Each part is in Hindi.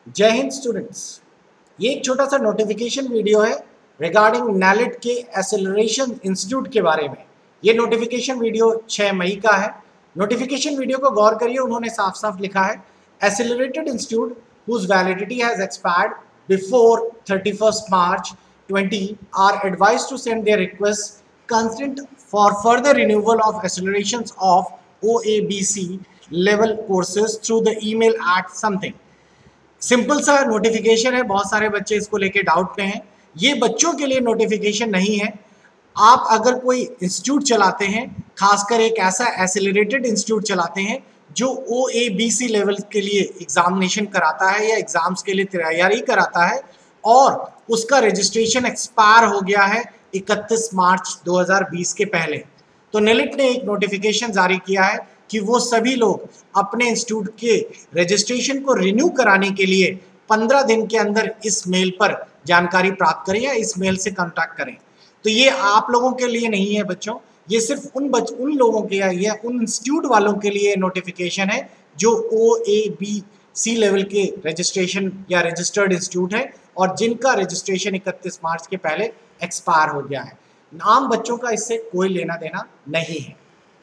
जय हिंद स्टूडेंट्स। ये एक छोटा सा नोटिफिकेशन वीडियो है रिगार्डिंग नैलिट के एसेलरेशन इंस्टीट्यूट के बारे में। ये नोटिफिकेशन वीडियो 6 मई का है। नोटिफिकेशन वीडियो को गौर करिए, उन्होंने साफ साफ लिखा है accelerated institute whose validity has expired before 31st March 20 are advised to send their requests consent for further renewal of accelerations of OABC level courses through the email at something। Simple सा नोटिफिकेशन है, बहुत सारे बच्चे इसको लेके डाउट में हैं। ये बच्चों के लिए नोटिफिकेशन नहीं है। आप अगर कोई इंस्टीट्यूट चलाते हैं, खासकर एक ऐसा एसेलरेटेड इंस्टीट्यूट चलाते हैं जो OABC लेवल के लिए एग्जामिनेशन कराता है या एग्जाम्स के लिए तैयारी कराता है और उसका रजिस्ट्रेशन एक्सपायर हो गया है 31 मार्च 2020 के पहले, तो नेलिट ने एक नोटिफिकेशन जारी किया है कि वो सभी लोग अपने इंस्टीट्यूट के रजिस्ट्रेशन को रिन्यू कराने के लिए 15 दिन के अंदर इस मेल पर जानकारी प्राप्त करें या इस मेल से कांटेक्ट करें। तो ये आप लोगों के लिए नहीं है बच्चों, ये सिर्फ उन लोगों के या उन इंस्टीट्यूट वालों के लिए नोटिफिकेशन है जो OABC लेवल के रजिस्ट्रेशन या रजिस्टर्ड इंस्टीट्यूट है और जिनका रजिस्ट्रेशन 31 मार्च के पहले एक्सपायर हो गया है। आम बच्चों का इससे कोई लेना देना नहीं है।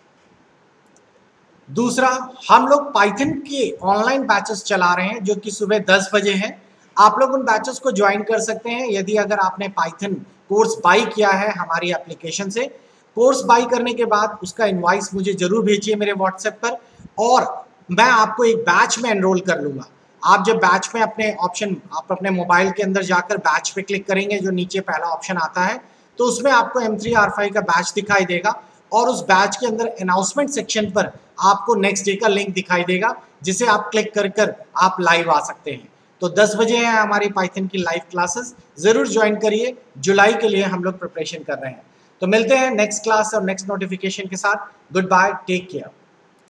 दूसरा, हम लोग पाइथन के ऑनलाइन बैचेस चला रहे हैं जो कि सुबह 10 बजे हैं। आप लोग उन बैचेस को ज्वाइन कर सकते हैं यदि अगर आपने पाइथन कोर्स बाई किया है हमारी एप्लीकेशन से। कोर्स बाई करने के बाद उसका इनवाइस मुझे जरूर भेजिए मेरे व्हाट्सएप पर और मैं आपको एक बैच में एनरोल कर लूँगा। आप जब बैच में आप अपने मोबाइल के अंदर जाकर बैच पे क्लिक करेंगे, जो नीचे पहला ऑप्शन आता है, तो उसमें आपको M3R5 का बैच दिखाई देगा और उस बैच के अंदर अनाउंसमेंट सेक्शन पर आपको नेक्स्ट डे का लिंक दिखाई देगा जिसे आप क्लिक कर आप लाइव आ सकते हैं। तो 10 बजे है हमारी पाइथन की लाइव क्लासेस, ज़रूर ज्वाइन करिए। जुलाई के लिए हम लोग प्रिपरेशन कर रहे हैं। तो मिलते हैं नेक्स्ट क्लास और नेक्स्ट नोटिफिकेशन के साथ। Goodbye, take care.